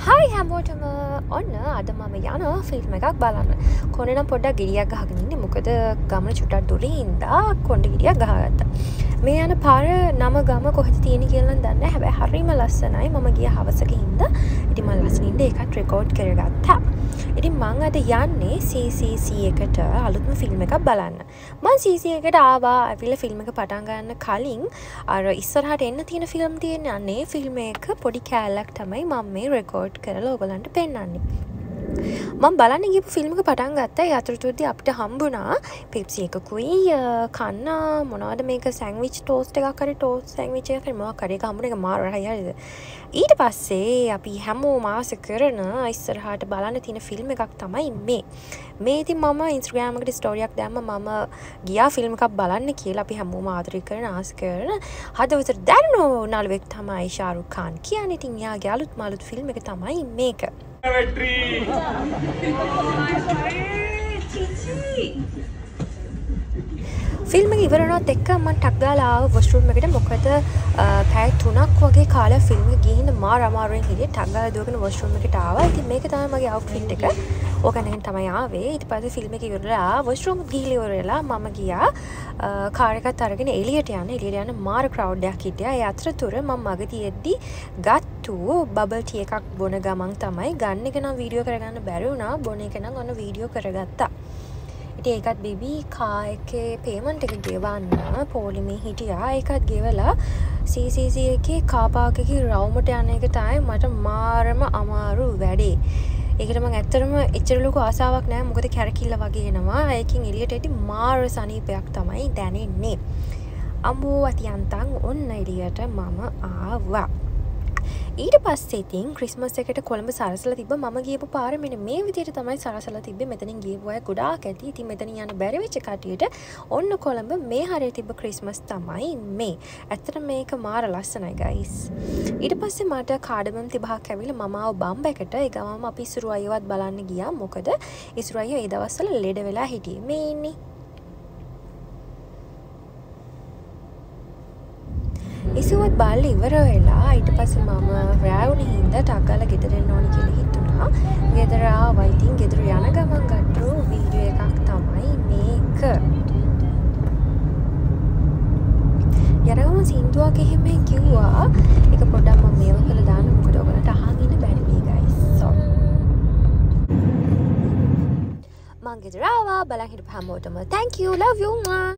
හයි හැමෝටම ඔන්න අද මම යන ෆිල්ම් එකක් බලන්න. කොහේ නම් පොඩ්ඩක් ගෙඩියක් ගහගෙන ඉන්නේ. මොකද ගමන චුට්ටක් දුරින් ඉඳලා කොණ්ඩේ ගෙඩියක් ගහගත්තා. මේ යන පාර නම ගම කොහෙද තියෙන්නේ කියලා නම් දන්නේ නැහැ. හැබැයි හරිම ලස්සනයි. මම ගිය හවසක ඉඳලා ඉතින් මම ලස්සනින්ද ඒකත් රෙකෝඩ් කරගත්තා. ඉතින් මං අද යන්නේ CCC එකට අලුත්ම ෆිල්ම් එකක් බලන්න. මං CCC එකට ආවා. ඇවිල්ලා ෆිල්ම් එක පටන් ගන්න කලින් අර ඉස්සරහට එන්න තියෙන ෆිල්ම් තියෙන අනේ ෆිල්ම් එක පොඩි කෑල්ලක් තමයි මම මේ රෙකෝඩ් කරලා ඔයගලන්ට පෙන්නන්නේ. මම බලන්න ගිහපු ෆිල්ම් එක පටන් ගත්තා. ඒ අතරතුරදී අපිට හම්බුණා පෙප්සි එකකුයි කන්න මොනවද මේක සෑන්ඩ්විච් ටෝස්ට් එකක් හරි ටෝස්ට් සෑන්ඩ්විච් එකක් හරි මොකක් හරි ඒක හම්බුණ එක මාර හරියද. ඊට පස්සේ අපි හැමෝම ආස කරන ඉස්සරහට බලන්න තියෙන ෆිල්ම් එකක් තමයි මේ. මේ ඉතින් මම Instagram එකට ස්ටෝරි එකක් දැම්ම මම ගියා ෆිල්ම් එකක් බලන්න කියලා. අපි හැමෝම ආදරය කරන ආස කරන හදවතට දැනුණු නළුවෙක් තමයි ශාරුක් ખાන් කියන්නේ. ඉතින් යාගේ අලුත් ෆිල්ම් එක තමයි මේක. ෆිල්ම් එක ඉවරනොත් එක්ක මම ටක් ගාලා ආව වොෂ්රූම් එකට. මොකද පැය 3ක් වගේ කාලයක් ෆිල්ම් එක ගිහින් මාර අමාරුවෙන් හිටියේ. ටක් ගාලා දුවගෙන වොෂ්රූම් එකට ආවා. ඉතින් මේක තමයි මගේ අවුට්ෆිට් එක. ඕකනෙන් තමයි ආවේ. ඊට පස්සේ ෆිල්ම් එක ඉවරලා වොෂ්රූම් ගිහිලි ඉවරලා මම ගියා කාර් එකත් අරගෙන එළියට යන්න මාර ක්‍රවුඩ් එකක් හිටියා. ඒ අතරතුර මම මගදී එද්දි ගත්තු බබල් ටී එකක් බොන ගමන් තමයි ගන්න එක නම් වීඩියෝ කරගන්න බැරි වුණා. බොන එක නම් ඔන්න වීඩියෝ කරගත්තා. ඉතින් ඒකත් බේබි කා එකේ පේමන්ට් එක ගෙවන්න පොලිමේ හිටියා. ඒකත් ගෙවලා CCC එකේ කාර් පාක් එකේ රවුමට යන එක තමයි මට මාරම අමාරු වැඩේ. ඒකට මම ඇත්තටම එච්චර ලොකු ආසාවක් නැහැ. මොකද කැරකිල්ල වගේ එනවා. ඒකෙන් එළියට එද්දි මාර සනීපයක් තමයි දැනෙන්නේ. අම්බෝ අතියන්තන් ඔන්න එළියට මම ආවා. ඊට පස්සේ ඉතින් ක්‍රිස්මස් එකට කොළඹ සරසලා තිබ්බ. මම ගියපු පාර මෙන්න මේ විදිහට තමයි සරසලා තිබ්බේ. මෙතනින් ගියපු අය ගොඩාක් ඇති. ඉතින් මෙතනින් යන්න බැරි වෙච්ච කටියට ඔන්න කොළඹ මේ හරිය තිබ්බ ක්‍රිස්මස් තමයි මේ. ඇත්තට මේක මාර ලස්සනයි guys. ඊට පස්සේ මට කාඩමම් 30ක් ඇවිල්ලා මම ආව බම්බ එකට. ඒ ගමම අපි ඉසුරු අයවත් බලන්න ගියා. මොකද ඉසුරු අයියෝ ඒ දවස්වල ලෙඩ වෙලා හිටියේ. මේ ඉන්නේ ඉසුවත් බාල්ල ඉවර වෙලා ඊට පස්සේ මම රෑවුනේ හින්දා ටක් ගාලා ගෙදර එන්න ඕනි කියලා හිතුණා. ගෙදර ආවා. ඉතින් ගෙදර යන ගමන් ගත්තු වීඩියෝ එකක් තමයි මේක. යරගම සින්දුවක් එහෙම කිව්වා. ඒක පොඩ්ඩක් මම මේව කරලා දාන්න. මොකද ඔයගලන්ට අහන් ඉන්න බැරි මේ guys. so මං ගෙදර ආවා. බලන් හිටපු හැමෝටම thank you love you